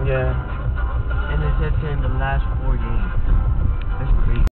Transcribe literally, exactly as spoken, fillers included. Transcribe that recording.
Yeah. And it's in the last four games. That's crazy.